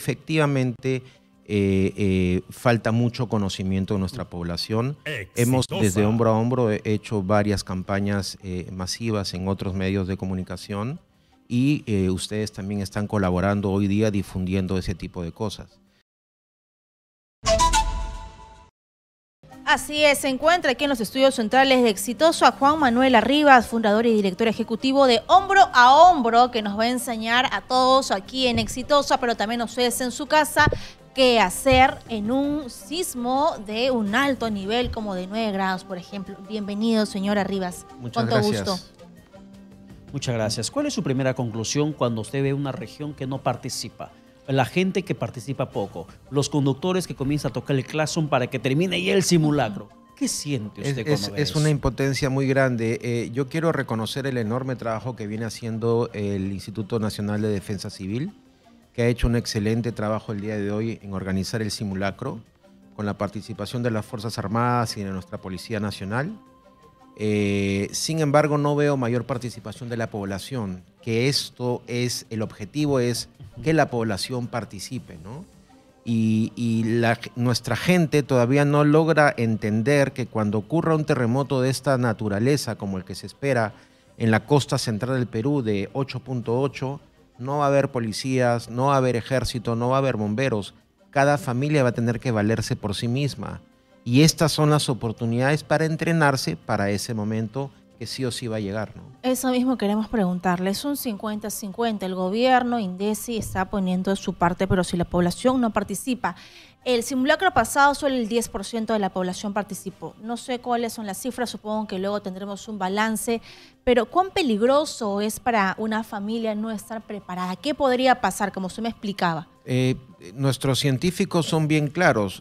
efectivamente falta mucho conocimiento de nuestra población. Hemos desde Hombro a Hombro hecho varias campañas masivas en otros medios de comunicación y ustedes también están colaborando hoy día difundiendo ese tipo de cosas. Así es, se encuentra aquí en los estudios centrales de Exitosa Juan Manuel Arribas, fundador y director ejecutivo de Hombro a Hombro, que nos va a enseñar a todos aquí en Exitosa, pero también a ustedes en su casa, qué hacer en un sismo de un alto nivel como de 9 grados, por ejemplo. Bienvenido, señor Arribas. Muchas gracias. Gusto. Muchas gracias. ¿Cuál es su primera conclusión cuando usted ve una región que no participa? La gente que participa poco, los conductores que comienzan a tocar el claxon para que termine ya el simulacro. ¿Qué siente usted cuando ve eso? Es una impotencia muy grande. Yo quiero reconocer el enorme trabajo que viene haciendo el Instituto Nacional de Defensa Civil, que ha hecho un excelente trabajo el día de hoy en organizar el simulacro, con la participación de las Fuerzas Armadas y de nuestra Policía Nacional. Sin embargo, no veo mayor participación de la población, que el objetivo es que la población participe, ¿no? Nuestra gente todavía no logra entender que cuando ocurra un terremoto de esta naturaleza, como el que se espera en la costa central del Perú de 8.8, no va a haber policías, no va a haber ejército, no va a haber bomberos. Cada familia va a tener que valerse por sí misma. Y estas son las oportunidades para entrenarse para ese momento que sí o sí va a llegar, ¿no? Eso mismo queremos preguntarle. Es un 50-50. El gobierno, INDECI, está poniendo de su parte, pero si la población no participa. El simulacro pasado solo el 10% de la población participó. No sé cuáles son las cifras, supongo que luego tendremos un balance, pero ¿cuán peligroso es para una familia no estar preparada? ¿Qué podría pasar, como usted me explicaba? Nuestros científicos son bien claros.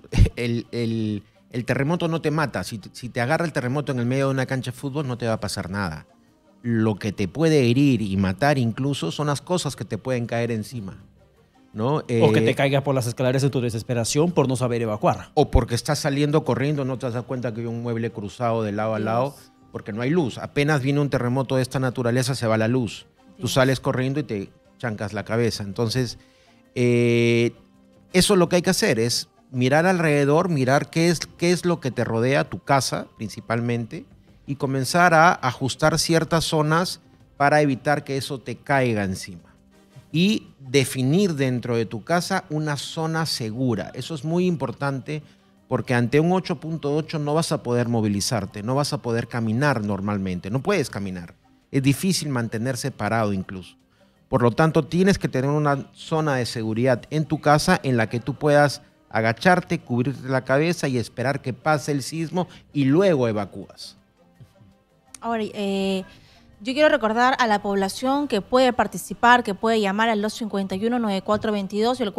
El terremoto no te mata. Si te agarra el terremoto en el medio de una cancha de fútbol, no te va a pasar nada. Lo que te puede herir y matar incluso son las cosas que te pueden caer encima, ¿no? O que te caigas por las escaleras de tu desesperación por no saber evacuar. O porque estás saliendo corriendo, no te das cuenta que hay un mueble cruzado de lado a lado, porque no hay luz. Apenas viene un terremoto de esta naturaleza, se va la luz. Tú sales corriendo y te chancas la cabeza. Entonces, eso es lo que hay que hacer, es mirar alrededor, mirar qué es lo que te rodea, tu casa principalmente, y comenzar a ajustar ciertas zonas para evitar que eso te caiga encima. Y definir dentro de tu casa una zona segura. Eso es muy importante porque ante un 8.8 no vas a poder movilizarte, no vas a poder caminar normalmente, no puedes caminar. Es difícil mantenerse parado incluso. Por lo tanto, tienes que tener una zona de seguridad en tu casa en la que tú puedas agacharte, cubrirte la cabeza y esperar que pase el sismo y luego evacúas. Ahora, yo quiero recordar a la población que puede participar, que puede llamar al 251-9422 y el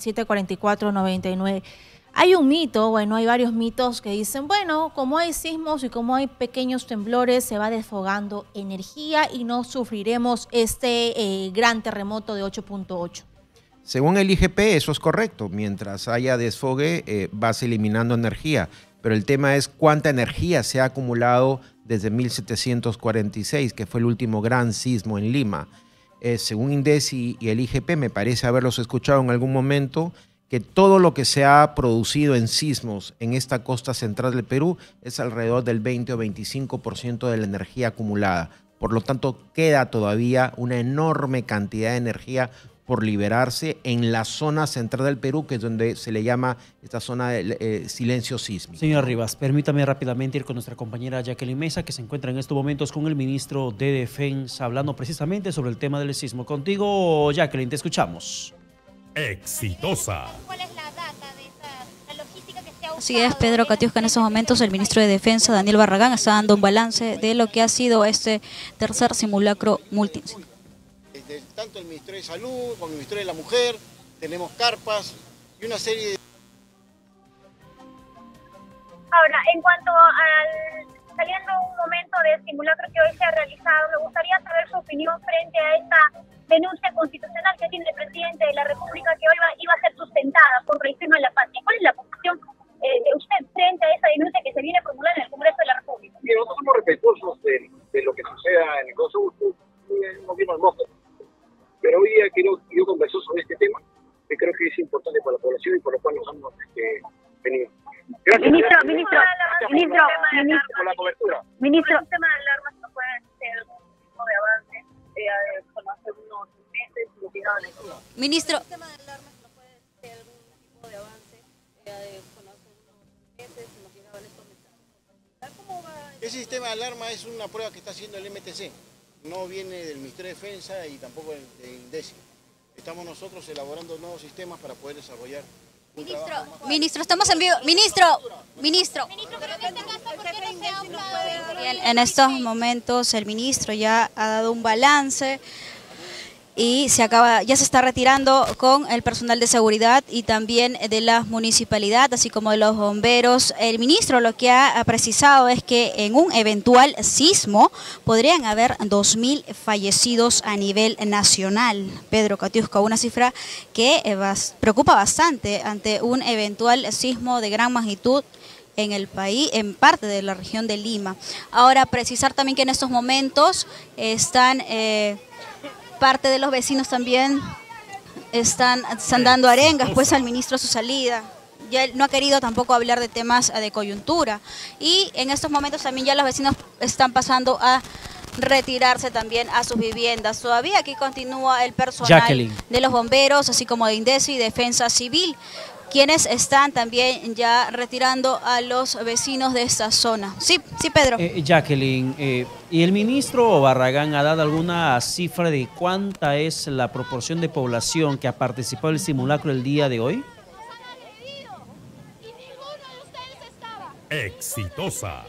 467-4499. Hay un mito, hay varios mitos que dicen, bueno, como hay sismos y como hay pequeños temblores, se va desfogando energía y no sufriremos este gran terremoto de 8.8. Según el IGP, eso es correcto. Mientras haya desfogue, vas eliminando energía. Pero el tema es cuánta energía se ha acumulado desde 1746, que fue el último gran sismo en Lima. Según INDECI y el IGP, me parece haberlos escuchado en algún momento, que todo lo que se ha producido en sismos en esta costa central del Perú es alrededor del 20 o 25% de la energía acumulada. Por lo tanto, queda todavía una enorme cantidad de energía por liberarse en la zona central del Perú, que es donde se le llama esta zona de silencio sísmico. Señor Arribas, permítame rápidamente ir con nuestra compañera Jacqueline Mesa, que se encuentra en estos momentos con el ministro de Defensa, hablando precisamente sobre el tema del sismo. Contigo, Jacqueline, te escuchamos. Exitosa. ¿Cuál es la data de la logística que se ha usado? Así es, Pedro Katiuska, en estos momentos el ministro de Defensa, Daniel Barragán, está dando un balance de lo que ha sido este tercer simulacro multidisciplinario. Tanto el Ministerio de Salud como el Ministerio de la Mujer, tenemos carpas y una serie de... Ahora, en cuanto saliendo un momento del simulacro que hoy se ha realizado, me gustaría saber su opinión frente a esta denuncia constitucional que tiene el presidente de la República, que hoy iba a ser sustentada por traición a la patria. ¿Cuál es la posición de usted frente a esa denuncia que se viene a formular en el Congreso de la República? Mira, nosotros somos respetuosos de lo que suceda en el Consejo, no vimos el mojo. Pero hoy día yo conversé sobre este tema, que creo que es importante. importante para la población y por lo cual nos hemos venido. Gracias, Ministro, por la cobertura. Ministro, el sistema de alarmas no puede ser algún tipo de avance con hace unos meses lo que daban aquí. Ministro. Ese sistema de alarma es una prueba que está haciendo el MTC, no viene del Ministerio de Defensa y tampoco de INDECI. Estamos nosotros elaborando nuevos sistemas para poder desarrollar un trabajo más. Ministro, estamos en vivo. Ministro. Bien, en estos momentos el ministro ya ha dado un balance y ya se está retirando con el personal de seguridad y también de la municipalidad, así como de los bomberos. El ministro lo que ha precisado es que en un eventual sismo podrían haber 2.000 fallecidos a nivel nacional. Pedro Katiuska, una cifra que preocupa bastante ante un eventual sismo de gran magnitud en el país, en parte de la región de Lima. Ahora, precisar también que en estos momentos están parte de los vecinos también están dando arengas pues al ministro a su salida. Ya él no ha querido tampoco hablar de temas de coyuntura y en estos momentos también ya los vecinos están pasando a retirarse también a sus viviendas. Todavía aquí continúa el personal de los bomberos, así como de INDECI y Defensa Civil, quienes están también ya retirando a los vecinos de esta zona. Sí, Pedro. Jacqueline, ¿y el ministro Barragán ha dado alguna cifra de cuánta es la proporción de población que ha participado en el simulacro el día de hoy? Exitosa.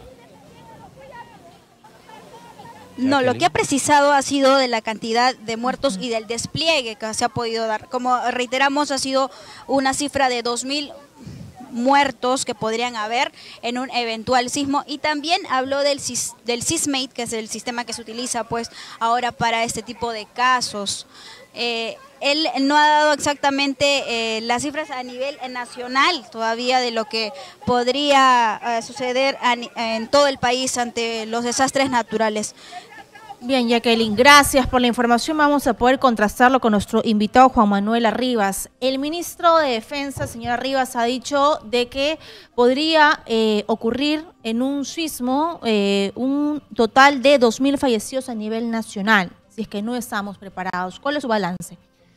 No, lo que ha precisado ha sido de la cantidad de muertos y del despliegue que se ha podido dar. Como reiteramos, ha sido una cifra de 2.000 muertos que podrían haber en un eventual sismo, y también habló del Sismate, que es el sistema que se utiliza pues ahora para este tipo de casos. Él no ha dado exactamente las cifras a nivel nacional todavía de lo que podría suceder en todo el país ante los desastres naturales. Bien, Jacqueline, gracias por la información. Vamos a poder contrastarlo con nuestro invitado Juan Manuel Arribas. El ministro de Defensa, señor Arribas, ha dicho de que podría ocurrir en un sismo un total de 2.000 fallecidos a nivel nacional, si es que no estamos preparados. ¿Cuál es su balance?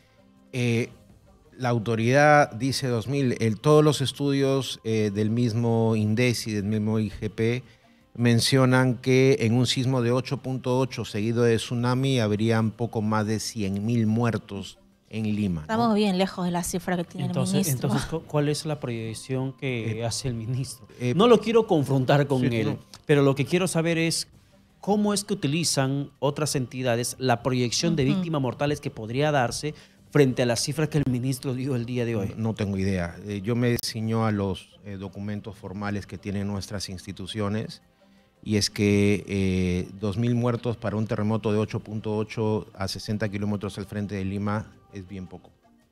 La autoridad dice 2.000. Todos los estudios del mismo INDECI, del mismo IGP, mencionan que en un sismo de 8.8 seguido de tsunami habrían poco más de 100.000 muertos en Lima. Estamos bien lejos de la cifra que tiene el ministro. Entonces, ¿cuál es la proyección que hace el ministro? No lo quiero confrontar con él, pero lo que quiero saber es cómo es que utilizan otras entidades la proyección de víctimas mortales que podría darse frente a las cifras que el ministro dio el día de hoy. No tengo idea. Yo me ciño a los documentos formales que tienen nuestras instituciones, y es que 2.000 muertos para un terremoto de 8.8 a 60 kilómetros al frente de Lima es bien poco.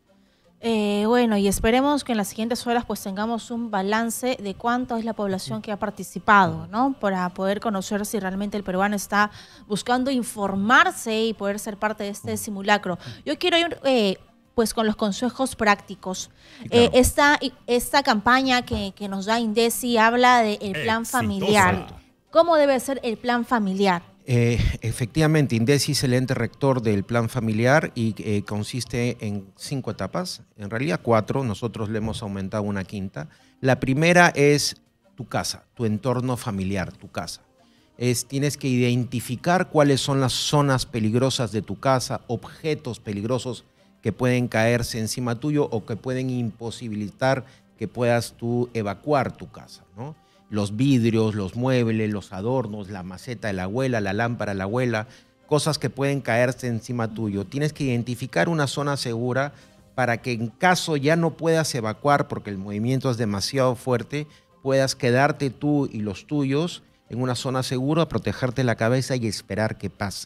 Bueno, y esperemos que en las siguientes horas pues tengamos un balance de cuánto es la población que ha participado, ¿no? Para poder conocer si realmente el peruano está buscando informarse y poder ser parte de este simulacro. Yo quiero ir pues con los consejos prácticos. Claro. Esta campaña que nos da INDECI habla del plan familiar. ¿Cómo debe ser el plan familiar? Efectivamente, INDECI es el ente rector del plan familiar y consiste en 5 etapas, en realidad 4, nosotros le hemos aumentado una quinta. La primera es tu casa, tu entorno familiar, tu casa. Tienes que identificar cuáles son las zonas peligrosas de tu casa, objetos peligrosos que pueden caerse encima tuyo o que pueden imposibilitar que puedas tú evacuar tu casa, ¿no? Los vidrios, los muebles, los adornos, la maceta de la abuela, la lámpara de la abuela, cosas que pueden caerse encima tuyo. Tienes que identificar una zona segura para que en caso ya no puedas evacuar porque el movimiento es demasiado fuerte, puedas quedarte tú y los tuyos en una zona segura, protegerte la cabeza y esperar que pase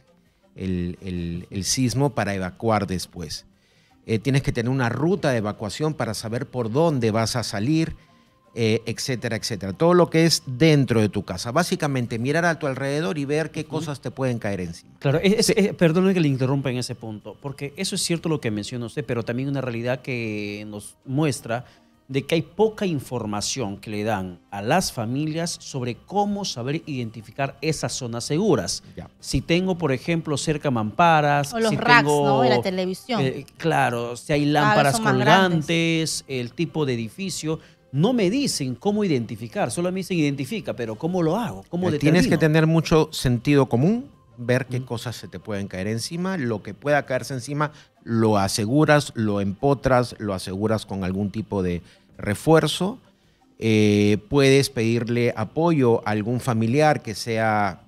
el sismo para evacuar después. Tienes que tener una ruta de evacuación para saber por dónde vas a salir. etcétera, etcétera. Todo lo que es dentro de tu casa. Básicamente, mirar a tu alrededor y ver qué cosas te pueden caer encima. Claro, perdóneme que le interrumpa en ese punto, porque eso es cierto lo que menciona usted, pero también una realidad que nos muestra de que hay poca información que le dan a las familias sobre cómo saber identificar esas zonas seguras. Ya. Si tengo, por ejemplo, cerca mamparas, O los si racks, tengo, ¿no? De la televisión. Claro, si hay Cada vez lámparas son más colgantes, el tipo de edificio, no me dicen cómo identificar, solo me dicen identifica, pero ¿cómo lo hago? ¿Cómo determino? Tienes que tener mucho sentido común, ver qué cosas se te pueden caer encima, lo que pueda caerse encima, lo aseguras, lo empotras, lo aseguras con algún tipo de refuerzo. Puedes pedirle apoyo a algún familiar que sea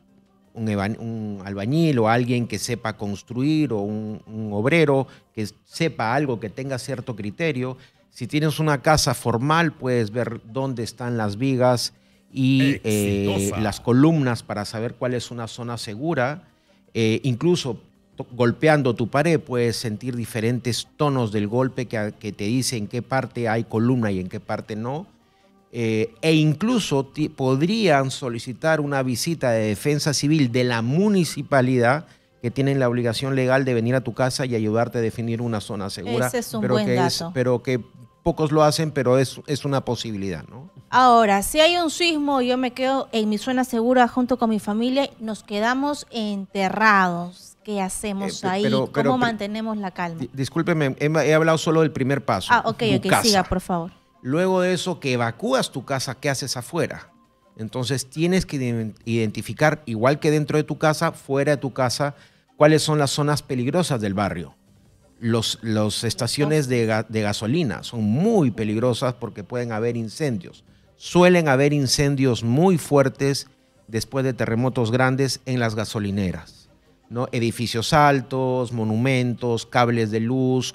un albañil o alguien que sepa construir o un obrero que sepa algo, que tenga cierto criterio. Si tienes una casa formal, puedes ver dónde están las vigas y las columnas para saber cuál es una zona segura. Incluso golpeando tu pared puedes sentir diferentes tonos del golpe que te dice en qué parte hay columna y en qué parte no. E incluso podrían solicitar una visita de defensa civil de la municipalidad, que tienen la obligación legal de venir a tu casa y ayudarte a definir una zona segura. Ese es un buen dato. Pero que pocos lo hacen, pero es una posibilidad, ¿no? Ahora, si hay un sismo, yo me quedo en mi zona segura junto con mi familia, nos quedamos enterrados. ¿Qué hacemos ahí? ¿Cómo mantenemos la calma? Discúlpeme, he hablado solo del primer paso. Ok, casa. siga, por favor. Luego de eso, que evacúas tu casa, ¿qué haces afuera? Entonces tienes que identificar, igual que dentro de tu casa, fuera de tu casa, cuáles son las zonas peligrosas del barrio. Las estaciones de gasolina son muy peligrosas porque pueden haber incendios. Suelen haber incendios muy fuertes después de terremotos grandes en las gasolineras, ¿no? Edificios altos, monumentos, cables de luz,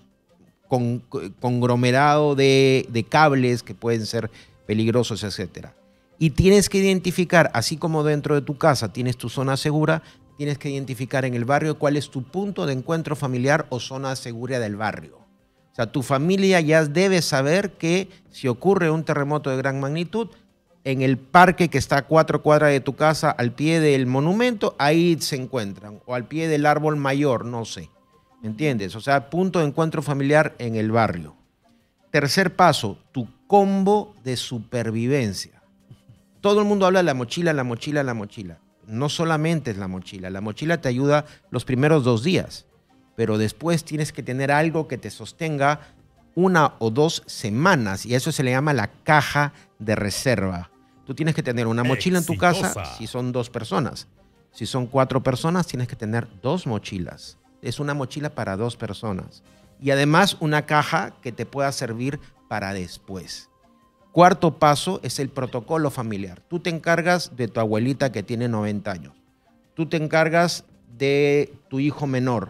conglomerado de cables que pueden ser peligrosos, etcétera. Y tienes que identificar, así como dentro de tu casa tienes tu zona segura, tienes que identificar en el barrio cuál es tu punto de encuentro familiar o zona segura del barrio. O sea, tu familia ya debe saber que si ocurre un terremoto de gran magnitud, en el parque que está a 4 cuadras de tu casa, al pie del monumento, ahí se encuentran. O al pie del árbol mayor, no sé. ¿Me entiendes? O sea, punto de encuentro familiar en el barrio. Tercer paso, tu combo de supervivencia. Todo el mundo habla de la mochila, la mochila, la mochila. No solamente es la mochila te ayuda los primeros 2 días, pero después tienes que tener algo que te sostenga 1 o 2 semanas, y eso se le llama la caja de reserva. Tú tienes que tener una mochila en tu casa si son 2 personas. Si son 4 personas, tienes que tener 2 mochilas. Es una mochila para 2 personas. Y además una caja que te pueda servir para después. Cuarto paso es el protocolo familiar. Tú te encargas de tu abuelita que tiene 90 años. Tú te encargas de tu hijo menor.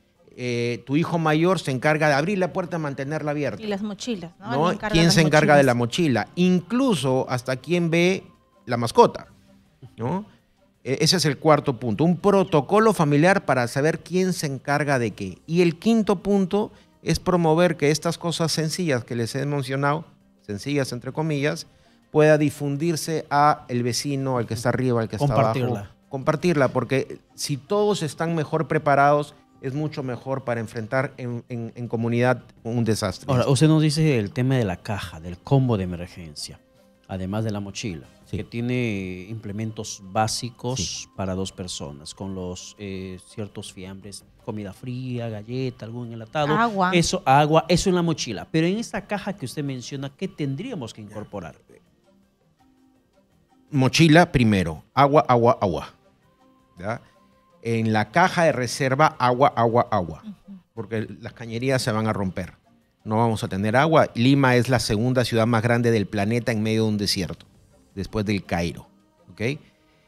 Tu hijo mayor se encarga de abrir la puerta y mantenerla abierta. Y las mochilas, ¿no? ¿No? ¿Quién se encarga de la mochila? Incluso hasta quién ve la mascota, ¿no? Ese es el cuarto punto. Un protocolo familiar para saber quién se encarga de qué. Y el quinto punto es promover que estas cosas sencillas que les he mencionado, sencillas entre comillas, pueda difundirse a el vecino, al que está arriba, al que está abajo. Compartirla, porque si todos están mejor preparados, es mucho mejor para enfrentar en comunidad un desastre. Ahora, usted nos dice el tema de la caja, del combo de emergencia, además de la mochila, sí, que tiene implementos básicos, sí, para 2 personas, con los ciertos fiambres, comida fría, galleta, algún enlatado. Agua. Eso en la mochila. Pero en esta caja que usted menciona, ¿qué tendríamos que incorporar? Mochila primero, agua, agua, agua. ¿Ya? En la caja de reserva, agua, agua, agua. Porque las cañerías se van a romper. No vamos a tener agua. Lima es la segunda ciudad más grande del planeta en medio de un desierto, después del Cairo. ¿Okay?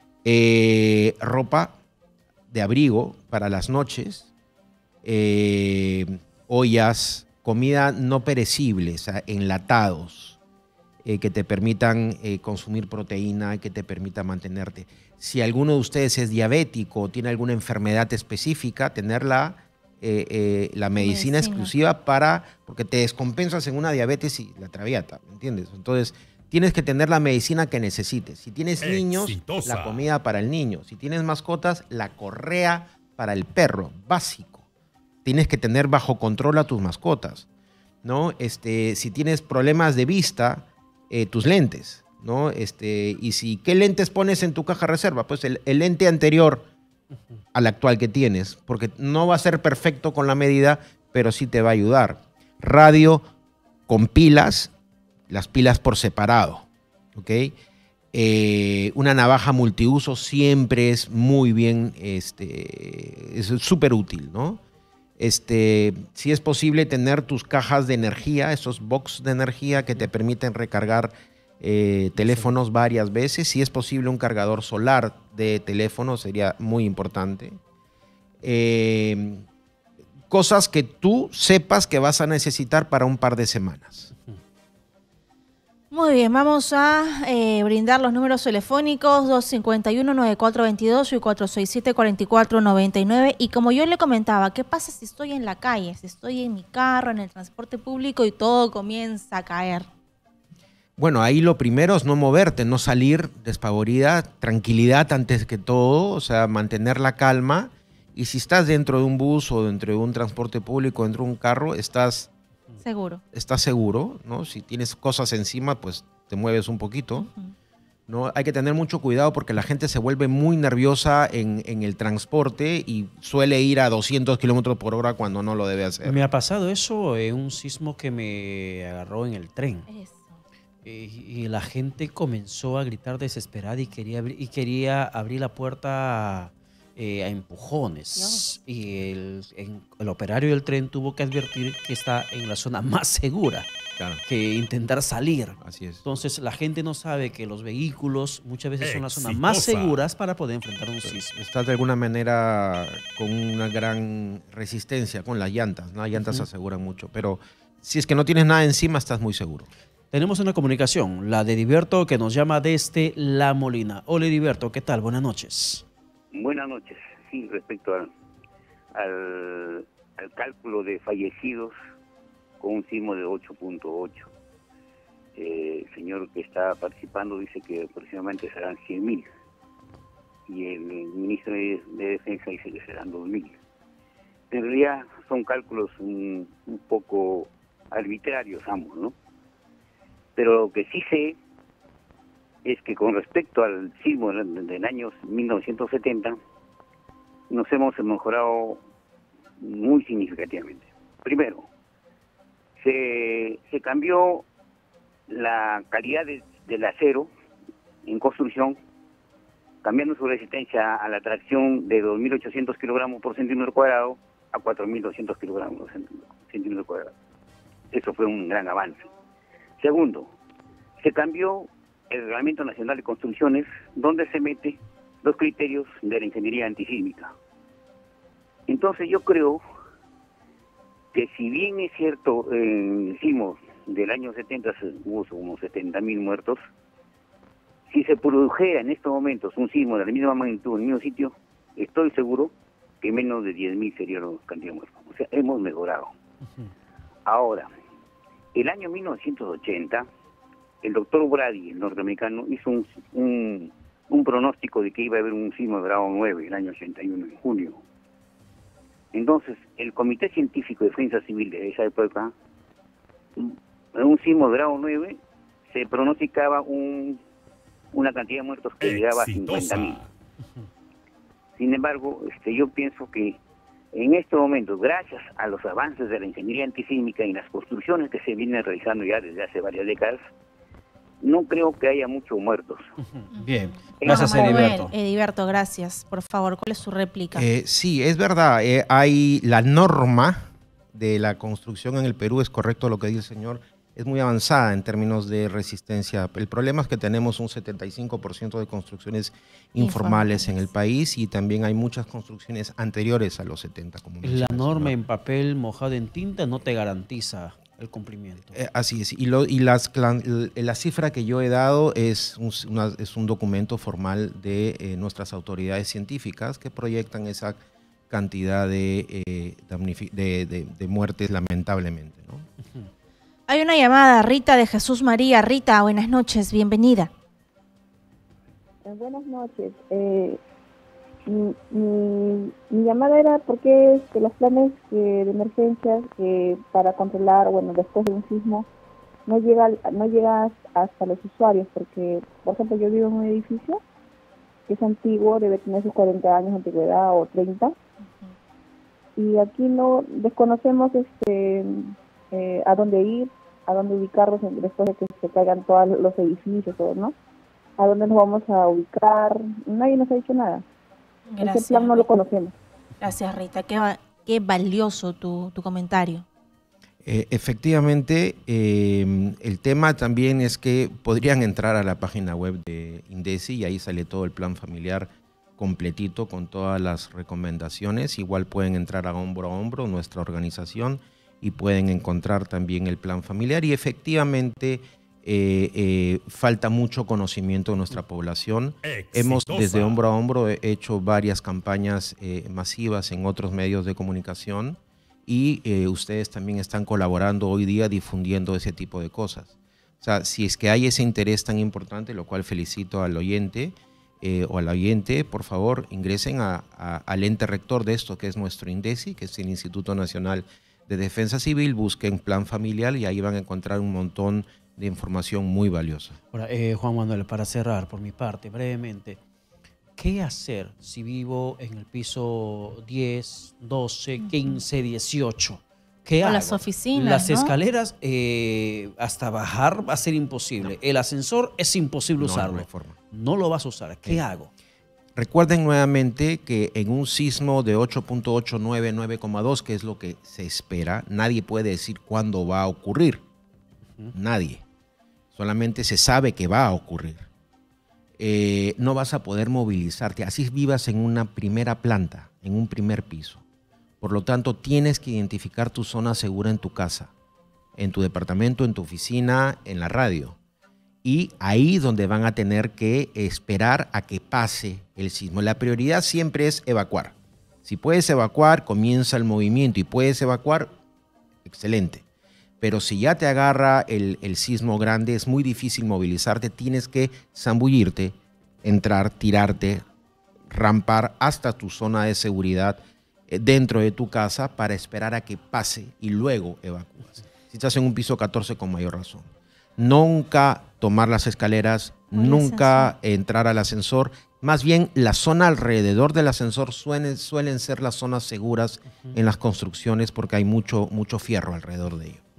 Ropa de abrigo para las noches, ollas, comida no perecible, o sea, enlatados, que te permitan consumir proteína, que te permita mantenerte. Si alguno de ustedes es diabético o tiene alguna enfermedad específica, tener la medicina exclusiva porque te descompensas en una diabetes y la traviata, ¿me entiendes? Entonces, tienes que tener la medicina que necesites. Si tienes niños, Exitosa. la comida para el niño. Si tienes mascotas, la correa para el perro, básico. Tienes que tener bajo control a tus mascotas, ¿no? Si tienes problemas de vista, tus lentes, ¿no? Y si, ¿qué lentes pones en tu caja reserva? Pues el lente anterior al actual que tienes, porque no va a ser perfecto con la medida, pero sí te va a ayudar. Radio con pilas, las pilas por separado, ¿ok? Una navaja multiuso siempre es muy bien, es súper útil, ¿no? Si es posible tener tus cajas de energía, esos box de energía que te permiten recargar teléfonos varias veces. Si es posible un cargador solar de teléfono sería muy importante. Cosas que tú sepas que vas a necesitar para un par de semanas. Muy bien, vamos a brindar los números telefónicos 251-9422 y 467-4499. Y como yo le comentaba, ¿qué pasa si estoy en la calle, si estoy en mi carro, en el transporte público y todo comienza a caer? Bueno, ahí lo primero es no moverte, no salir despavorida, tranquilidad antes que todo, o sea, mantener la calma. Y si estás dentro de un bus o dentro de un transporte público, dentro de un carro, estás seguro, ¿no? Si tienes cosas encima, pues te mueves un poquito, ¿no? Hay que tener mucho cuidado porque la gente se vuelve muy nerviosa en el transporte y suele ir a 200 kilómetros por hora cuando no lo debe hacer. Me ha pasado eso en un sismo que me agarró en el tren. Eso. Y la gente comenzó a gritar desesperada y quería abrir la puerta a empujones. Dios. Y el operario del tren tuvo que advertir que está en la zona más segura, Claro. que intentar salir. Así es. Entonces la gente no sabe que los vehículos muchas veces son las zonas más Exitosa. seguras para poder enfrentar un sismo. Estás de alguna manera con una gran resistencia con las llantas, ¿no? Las llantas aseguran mucho, pero si es que no tienes nada encima, estás muy seguro. Tenemos una comunicación, la de Heriberto, que nos llama desde La Molina. Hola Heriberto, ¿qué tal? Buenas noches. Buenas noches. Sí, respecto al cálculo de fallecidos con un sismo de 8.8. El señor que está participando dice que aproximadamente serán 100.000 y el ministro de Defensa dice que serán 2.000. En realidad son cálculos un poco arbitrarios ambos, ¿no? Pero lo que sí sé es que con respecto al sismo del año 1970 nos hemos mejorado muy significativamente. Primero, se cambió la calidad del acero en construcción, cambiando su resistencia a la tracción de 2.800 kilogramos por centímetro cuadrado a 4.200 kilogramos por centímetro cuadrado. Eso fue un gran avance. Segundo, se cambió el Reglamento Nacional de Construcciones, donde se mete los criterios de la ingeniería antisísmica. Entonces yo creo que si bien es cierto, en el sismo del año 70 hubo unos 70.000 muertos, si se produjera en estos momentos un sismo de la misma magnitud en el mismo sitio, estoy seguro que menos de 10.000 sería la cantidad de muertos. O sea, hemos mejorado. Ahora, el año 1980, el doctor Brady, el norteamericano, hizo un pronóstico de que iba a haber un sismo de grado 9 el año 81, en junio. Entonces, el Comité Científico de Defensa Civil de esa época, en un sismo de grado 9, se pronosticaba una cantidad de muertos que llegaba a 50.000. Sin embargo, yo pienso que en estos momentos, gracias a los avances de la ingeniería antisísmica y las construcciones que se vienen realizando ya desde hace varias décadas, no creo que haya muchos muertos. Bien, gracias Vamos a ver, Heriberto. Heriberto, gracias. Por favor, ¿cuál es su réplica? Sí, es verdad. Hay la norma de la construcción en el Perú, es correcto lo que dice el señor, es muy avanzada en términos de resistencia. El problema es que tenemos un 75% de construcciones informales en el país y también hay muchas construcciones anteriores a los 70. Como La menciona el norma señor. en papel mojado en tinta no te garantiza el cumplimiento. Así es. La cifra que yo he dado es un documento formal de nuestras autoridades científicas que proyectan esa cantidad de muertes lamentablemente, ¿no? Hay una llamada, Rita de Jesús María. Rita, buenas noches, bienvenida. Buenas noches. Mi llamada era porque los planes de emergencia para controlar, después de un sismo, no llega hasta los usuarios, porque, por ejemplo, yo vivo en un edificio que es antiguo, debe tener sus 40 años de antigüedad o 30, y aquí no desconocemos a dónde ir, a dónde ubicarnos después de que se caigan todos los edificios, todo, ¿no? A dónde nos vamos a ubicar, nadie nos ha dicho nada. Gracias. Ese plan no lo conocemos. Gracias, Rita. Qué valioso tu comentario. Efectivamente, el tema también es que podrían entrar a la página web de INDECI y ahí sale todo el plan familiar completito con todas las recomendaciones. Igual pueden entrar a Hombro, nuestra organización, y pueden encontrar también el plan familiar. Y efectivamente falta mucho conocimiento de nuestra población. Exitosa. Hemos desde Hombro a Hombro hecho varias campañas masivas en otros medios de comunicación y ustedes también están colaborando hoy día difundiendo ese tipo de cosas. O sea, si es que hay ese interés tan importante, lo cual felicito al oyente o al oyente, por favor ingresen al ente rector de esto, que es nuestro INDECI, que es el Instituto Nacional de Defensa Civil, busquen plan familiar y ahí van a encontrar un montón de información muy valiosa. Ahora, Juan Manuel, para cerrar por mi parte, brevemente, ¿qué hacer si vivo en el piso 10, 12, 15, 18? ¿Qué hago? Las oficinas, Las ¿no? escaleras, hasta bajar va a ser imposible. El ascensor es imposible usarlo. No hay forma. No lo vas a usar. ¿Qué hago? Recuerden nuevamente que en un sismo de 8.8, 9, 9,2, que es lo que se espera, nadie puede decir cuándo va a ocurrir. Nadie. Solamente se sabe que va a ocurrir. No vas a poder movilizarte. Así vivas en una primera planta, en un primer piso. Por lo tanto, tienes que identificar tu zona segura en tu casa, en tu departamento, en tu oficina, en la radio. Y ahí donde van a tener que esperar a que pase el sismo. La prioridad siempre es evacuar. Si puedes evacuar, comienza el movimiento y puedes evacuar, excelente. Pero si ya te agarra el sismo grande, es muy difícil movilizarte, tienes que zambullirte, entrar, tirarte, rampar hasta tu zona de seguridad dentro de tu casa para esperar a que pase y luego evacúas. Si estás en un piso 14, con mayor razón. Nunca tomar las escaleras, nunca entrar al ascensor. Más bien, la zona alrededor del ascensor suelen ser las zonas seguras en las construcciones porque hay mucho fierro alrededor de ello.